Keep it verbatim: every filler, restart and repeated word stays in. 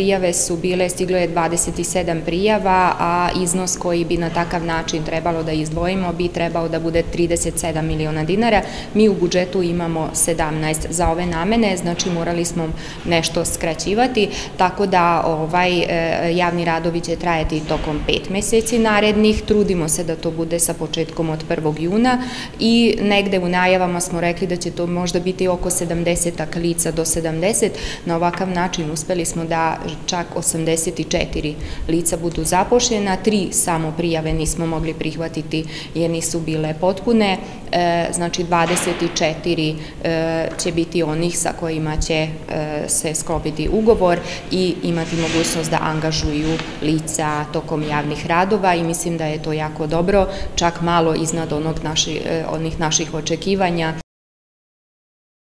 Prijave su bile, stiglo je dvadeset sedam prijava, a iznos koji bi na takav način trebalo da izdvojimo bi trebao da bude trideset sedam miliona dinara. Mi u budžetu imamo sedamnaest za ove namene, znači morali smo nešto skraćivati, tako da ovaj javni radovi će trajati tokom pet meseci narednih. Trudimo se da to bude sa početkom od prvog juna i negde u najavama smo rekli da će to možda biti oko sedamdeset lica do sedamdeset. Na ovakav način uspeli smo da čak osamdeset četiri lica budu zapošljena, tri samo prijave nismo mogli prihvatiti jer nisu bile potpune, znači dvadeset četiri će biti onih sa kojima će se sklopiti ugovor i imati mogućnost da angažuju lica tokom javnih radova i mislim da je to jako dobro, čak malo iznad onih naših očekivanja.